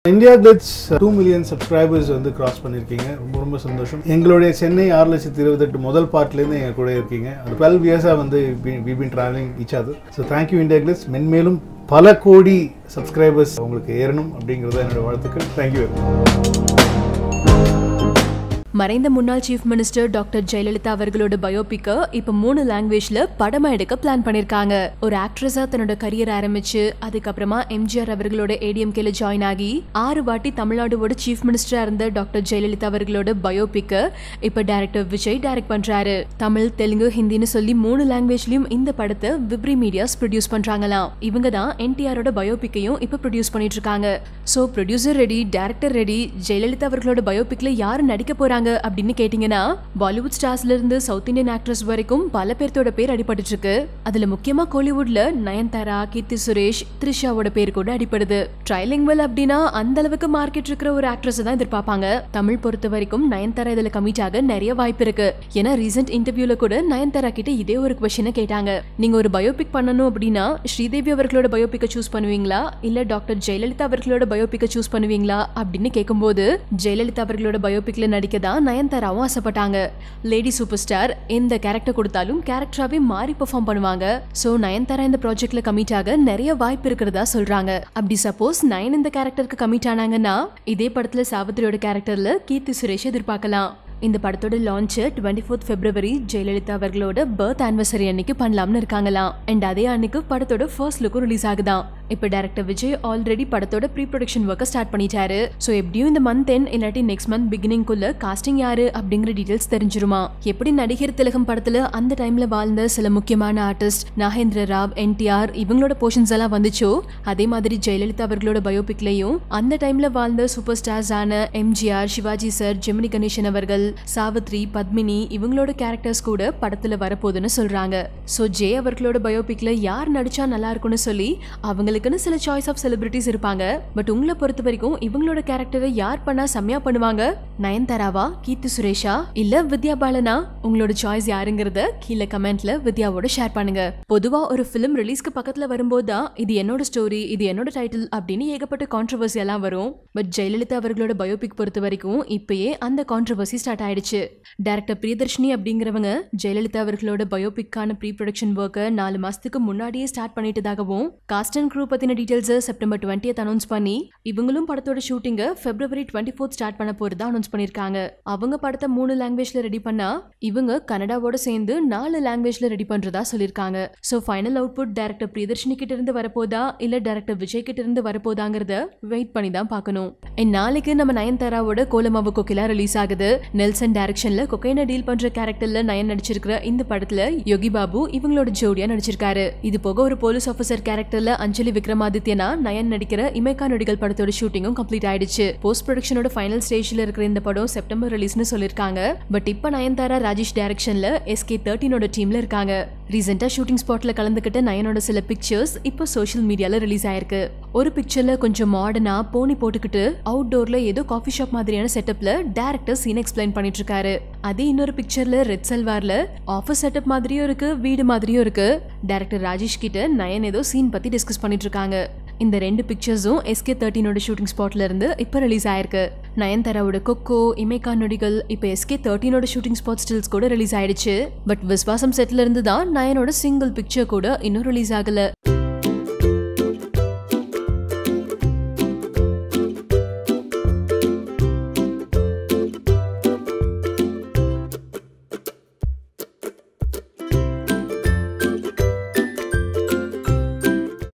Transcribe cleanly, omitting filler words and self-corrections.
IndiaGlitz 2 million subscribers வந்து cross பண்ணிருக்கீங்க. ரொம்ப சந்தோஷம். எங்களுடைய சென்னை 6,28,000 முதல் பார்ட்ல இருந்து எங்க கூட இருக்கீங்க. 12 years வந்து we've been traveling each other. So thank you IndiaGlitz. மென்மேலும் பல கோடி subscribers உங்களுக்கு ஏறணும் அப்படிங்கறது என்னோட வாழ்த்துக்கள். Thank you. மறைந்த முன்னாள் சீஃப் மினிஸ்டர் டாக்டர் ஜெயலலிதா அவர்களோட பயோபிக்க இப்ப 3 லாங்குவேஜ்ல படமா எடுக்க பிளான் பண்ணிருக்காங்க. ஒரு ஆக்ட்ரஸா தன்னோட கரியர் ஆரம்பிச்சு அதுக்கப்புறமா எம்ஜிஆர் அவர்களோட ஏடிஎம்கேல ஜாயின் ஆகி 6 வாட்டி தமிழ்நாடுவோட சீஃப் மினிஸ்டரா இருந்த டாக்டர் ஜெயலலிதா அவர்களோட பயோபிக்க இப்ப டைரக்டர் விஜய் டைரக்ட் பண்றாரு. தமிழ், தெலுங்கு, ஹிந்தின்னு சொல்லி 3 லாங்குவேஜ்லயும் இந்த படத்தை விப்ரி மீடியாஸ் ப்ரொடியூஸ் பண்றாங்களாம். இவங்க தான் என்டிஆரோட பயோபிக்கையும் இப்ப ப்ரொடியூஸ் பண்ணிட்டு இருக்காங்க. So producer ready, director ready, Jayalalithaa அவர்களோட பயோபிக்ல யாரு நடிக்க போறாங்க அப்படின்னு கேட்டீங்கன்னா பாலிவுட் ஸ்டார்ஸ்ல இருந்து சவுத் இந்தியன் ஆக்ட்ரஸ் வரைக்கும் பல பேர்த்தோட பேர் அடிபட்டு இருக்கு. அதுல முக்கியமா கோலிவுட்ல நயன்தாரா, கீர்த்தி சுரேஷ், த்ரிஷாவோட பேர் கூட அடிபடுது. ட்ரைலிங்குவல் அப்படின்னா அந்த அளவுக்கு மார்க்கெட் இருக்கிற ஒரு ஆக்ட்ரஸ் தான் எதிர்பார்ப்பாங்க. தமிழ் பொறுத்த வரைக்கும் நயன்தாரா இதுல கமிட் ஆக நிறைய வாய்ப்பு இருக்கு. ஏன்னா ரீசெண்ட் இன்டர்வியூல கூட நயன்தாரா கிட்ட இதே ஒரு கொஸ்டினை கேட்டாங்க. நீங்க ஒரு பயோபிக் பண்ணணும் அப்படின்னா ஸ்ரீதேவி அவர்களோட பயோபிக்க சூஸ் பண்ணுவீங்களா இல்ல டாக்டர் ஜெயலலிதா அவர்களோட பயோபிக்க சூஸ் பண்ணுவீங்களா அப்படின்னு கேட்கும்போது ஜெயலலிதா அவர்களோட பயோபிக்ல நடிக்கதான் நயன்தாராவும் ஆசைப்பட்டாங்க. லேடி சூப்பர் ஸ்டார் எந்த கேரக்டர் கொடுத்தாலும் கேரக்டராவே மாறி பெர்ஃபார்ம் பண்ணுவாங்க. சோ நயன்தாரா இந்த ப்ராஜெக்ட்ல கமிட் ஆக நிறைய வாய்ப்பு இருக்கிறதா சொல்றாங்க. அப்படி சப்போஸ் நயன் இந்த கேரக்டருக்கு கமிட் ஆனாங்கன்னா இதே படத்துல சாவித்திரியோட கேரக்டர்ல கீர்த்தி சுரேஷ் எதிர்பார்க்கலாம். இந்த படத்தோட லான்ச் 24th February ஜெயலலிதா அவர்களோட பர்த் ஆனிவர்சரி அன்னைக்கு பண்ணலாம்னு இருக்காங்களாம். அண்ட் அதே அன்னைக்கு படத்தோட ஃபர்ஸ்ட் லுக்கும் ரிலீஸ் ஆகுதான். இப்ப டைரக்டர் விஜய் ஆல்ரெடி படத்தோட ப்ரீ ப்ரொடக்ஷன் ஒர்க்கை ஸ்டார்ட் பண்ணிட்டாரு. சோ எப்படியும் இந்த மந்த் எண்ட் இல்லாட்டி நெக்ஸ்ட் மந்த் பிகினிங்குள்ள காஸ்டிங் யாரு அப்படிங்கிற டீடைல்ஸ் தெரிஞ்சிருமா. எப்படி நடிகர் திலகம் படத்துல அந்த டைம்ல வாழ்ந்த சில முக்கியமான ஆர்டிஸ்ட் நாகேந்திர ராவ், என்டிஆர் இவங்களோட போர்ஷன்ஸ் எல்லாம் வந்துச்சோ அதே மாதிரி ஜெயலலிதா அவர்களோட பயோபிக்லயும் அந்த டைம்ல வாழ்ந்த சூப்பர் ஸ்டார்ஸ் ஆன எம்ஜிஆர், சிவாஜி சார், ஜெமினி கணேசன் அவர்கள், சாவித்ரி, பத்மினி இவங்களோட கேரக்டர்ஸ் கூட படத்துல வரப்போகுதுன்னு சொல்றாங்க. சோ ஜே அவர்களோட பயோபிக்ல யார் நடிச்சா நல்லா இருக்கும்னு சொல்லி அவங்களுக்குன்னு சில சாய்ஸ் ஆஃப் செலிபிரிட்டிஸ் இருப்பாங்க. பட் உங்களை பொறுத்த வரைக்கும் இவங்களோட கேரக்டரை யார் பண்ணா செம்மையா பண்ணுவாங்க? நயன்தாராவா, கீர்த்தி சுரேஷா இல்ல வித்யா பாலனா? உங்களோட சாய்ஸ் யாருங்கிறத கீழே கமெண்ட்ல வித்யாவோட ஷேர் பண்ணுங்க. பொதுவா ஒரு பிலிம் ரிலீஸ்க்கு பக்கத்துல வரும்போது தான் இது என்னோட ஸ்டோரி, இது என்னோட டைட்டில் அப்படின்னு ஏகப்பட்ட கான்ட்ரோவர்சி எல்லாம் வரும். பட் ஜெயலலிதா அவர்களோட பயோபிக் பொறுத்த வரைக்கும் இப்பயே அந்த கான்ட்ரோவர்சி ஸ்டார்ட் ஆயிடுச்சு. டைரக்டர் பிரியதர்ஷினி அப்படிங்கிறவங்க ஜெயலலிதா அவர்களோட பயோபிக்கான ப்ரீ ப்ரொடக்ஷன் ஒர்க்கை 4 மாசத்துக்கு முன்னாடியே ஸ்டார்ட் பண்ணிட்டதாகவும் காஸ்ட் அண்ட் க்ரூ பத்தின டீடைல்ஸ் செப்டம்பர் 20th அனௌன்ஸ் பண்ணி இவங்களும் படத்தோட ஷூட்டிங்க February 24th ஸ்டார்ட் பண்ண போறதா அனௌன்ஸ் பண்ணிருக்காங்க. அவங்க படத்தை 3 லாங்குவேஜ்ல ரெடி பண்ணா இவங்க கன்னடாவோட சேர்ந்து 4 லாங்குவேஜ்ல ரெடி பண்றதா சொல்லிருக்காங்க. So final output director Priyadarshini கிட்ட இருந்து வரப்போதா இல்ல டைரக்டர் விஜய் கிட்ட இருந்து வரப்போதாங்கிறத வெயிட் பண்ணி தான் பார்க்கணும். நாளைக்கு நம்ம நயன்தாராவோட கோலமாவு கோகிலா ரிலீஸ் ஆகுது. நெல்சன் டைரக்ஷன்ல கொக்கைன டீல் பண்ற கேரக்டர்ல நயன் நடிச்சிருக்கிற இந்த படத்துல யோகி பாபு இவங்களோட ஜோடியா நடிச்சிருக்காரு. இது போக ஒரு போலீஸ் ஆபீசர் கேரக்டர்ல அஞ்சலி விக்ரமாதித்யனா நயன் நடிக்கிற இமைக்கா நொடிகள் படத்தோட ஷூட்டிங்கும் கம்ப்ளீட் ஆயிடுச்சு. போஸ்ட் ப்ரொடக்ஷனோட ஃபைனல் ஸ்டேஜ்ல இருக்கிற இந்த படம் செப்டம்பர் ரிலீஸ்னு சொல்லிருக்காங்க. பட் இப்ப நயன்தாரா ராஜேஷ் டைரக்ஷன்ல SK13 டீம்ல இருக்காங்க. ரீசெண்டா ஷூட்டிங் ஸ்பாட்ல கலந்துகிட்ட நயனோட சில பிக்சர்ஸ் இப்ப சோஷியல் மீடியால ரிலீஸ் ஆயிருக்கு. ஒரு பிக்சர்ல கொஞ்சம் மாடர்னா போனி போட்டுக்கிட்டு அவுட்டோர்ல ஏதோ காஃபி ஷாப் மாதிரியான செட்டப்ல டைரக்டர் சீன் எக்ஸ்பிளைன் பண்ணிட்டு இருக்காரு. அதே இன்னொரு பிக்சர்ல ரெட் சல்வார்ல ஆஃபீஸ் செட்டப் மாதிரியும் இருக்கு, வீடு மாதிரியும் இருக்கு. டைரக்டர் ராஜேஷ் கிட்ட நயன் ஏதோ சீன் பத்தி டிஸ்கஸ் பண்ணிட்டு இருக்காங்க. இந்த 2 பிக்சர்ஸும் SK13 ஷூட்டிங் ஸ்பாட்ல இருந்து இப்ப ரிலீஸ் ஆயிருக்கு. நயன்தாராவோட கொக்கோ, இமைக்கா நொடிகள் இப்ப SK13 ஷூட்டிங் ஸ்பாட் ஸ்டில்ஸ் கூட ரிலீஸ் ஆயிடுச்சு. பட் விஸ்வாசம் செட்ல இருந்து தான் நயனோட சிங்கிள் பிக்சர் கூட இன்னும் ரிலீஸ் ஆகல.